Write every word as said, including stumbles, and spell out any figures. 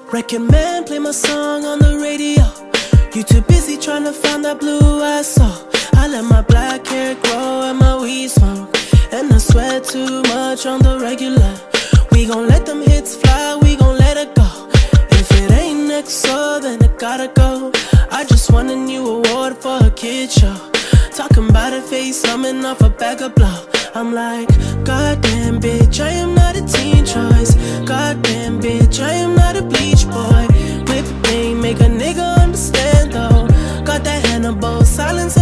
Record man, play my song on the radio. You too busy trying to find that blue I saw. I let my black hair grow and my weed smoke, and I sweat too much on the regular. We gon' let them hits fly, we gon' let it go. If it ain't next door, then it gotta go. I just won a new award for a kid show. Talking about a face, coming off a bag of blow. I'm like, goddamn bitch, I am not a teen choice. Goddamn bitch, I am not a bleach boy. Whip pain, make a nigga understand though. Got that Hannibal silence.